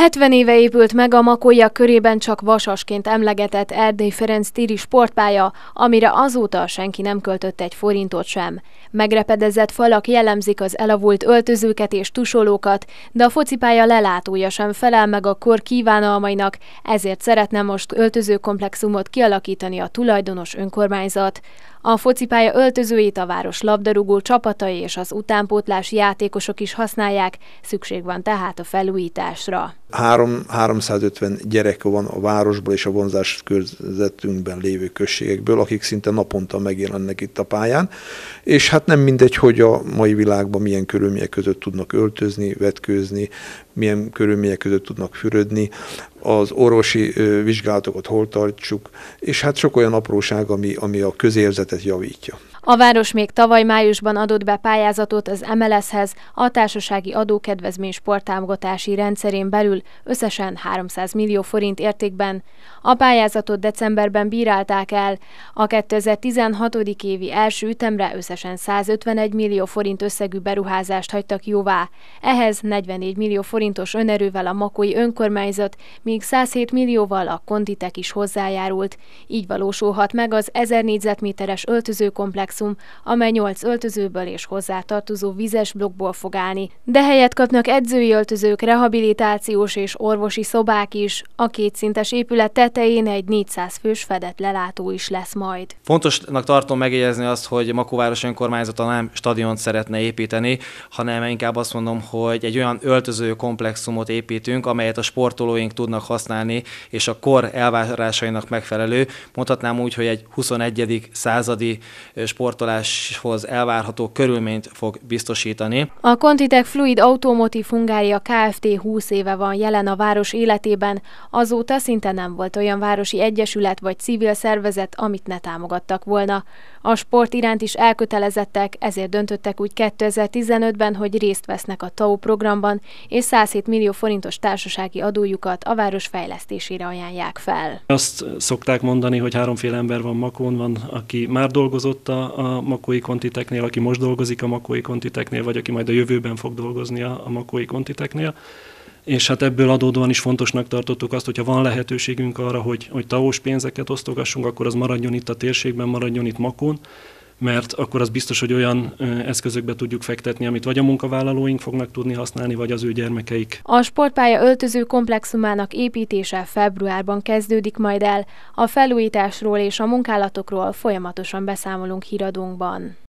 70 éve épült meg a makóiak körében csak vasasként emlegetett Erdély Ferenc téri sportpálya, amire azóta senki nem költött egy forintot sem. Megrepedezett falak jellemzik az elavult öltözőket és tusolókat, de a focipálya lelátója sem felel meg a kor kívánalmainak, ezért szeretne most öltözőkomplexumot kialakítani a tulajdonos önkormányzat. A focipálya öltözőit a város labdarúgó csapatai és az utánpótlási játékosok is használják, szükség van tehát a felújításra. 350 gyerek van a városból és a vonzás körzetünkben lévő községekből, akik szinte naponta megjelennek itt a pályán, és hát nem mindegy, hogy a mai világban milyen körülmények között tudnak öltözni, vetkőzni, milyen körülmények között tudnak fürödni, az orvosi vizsgálatokat hol tartsuk, és hát sok olyan apróság, ami a közérzetet javítja. A város még tavaly májusban adott be pályázatot az MLS-hez, a társasági adókedvezmény sporttámogatási rendszerén belül összesen 300 millió forint értékben. A pályázatot decemberben bírálták el, a 2016. évi első ütemre összesen 151 millió forint összegű beruházást hagytak jóvá. Ehhez 44 millió forintos önerővel a makói önkormányzat, míg 107 millióval a Contitek is hozzájárult. Így valósulhat meg az 1000 négyzetméteres öltözőkomplexum, amely 8 öltözőből és hozzátartozó vizes blokkból fog állni. De helyet kapnak edzői öltözők, rehabilitációs és orvosi szobák is. A kétszintes épület tetején egy 400 fős fedett lelátó is lesz majd. Fontosnak tartom megjegyezni azt, hogy Makóváros önkormányzata nem stadiont szeretne építeni, hanem inkább azt mondom, hogy egy olyan öltözőkomplexumot építünk, amelyet a sportolóink tudnak használni, és a kor elvárásainak megfelelő. Mondhatnám úgy, hogy egy 21. századi sportoláshoz elvárható körülményt fog biztosítani. A Contitek Fluid Automotive Hungária Kft. 20 éve van jelen a város életében, azóta szinte nem volt olyan városi egyesület vagy civil szervezet, amit ne támogattak volna. A sport iránt is elkötelezettek, ezért döntöttek úgy 2015-ben, hogy részt vesznek a TAO programban, és 107 millió forintos társasági adójukat a város fejlesztésére ajánlják fel. Azt szokták mondani, hogy háromféle ember van Makón, van, aki már dolgozott a makói Contiteknél, aki most dolgozik a makói Contiteknél, vagy aki majd a jövőben fog dolgozni a makói Contiteknél. És hát ebből adódóan is fontosnak tartottuk azt, hogyha van lehetőségünk arra, hogy TAO-s pénzeket osztogassunk, akkor az maradjon itt a térségben, maradjon itt Makón, mert akkor az biztos, hogy olyan eszközökbe tudjuk fektetni, amit vagy a munkavállalóink fognak tudni használni, vagy az ő gyermekeik. A sportpálya öltöző komplexumának építése februárban kezdődik majd el. A felújításról és a munkálatokról folyamatosan beszámolunk híradónkban.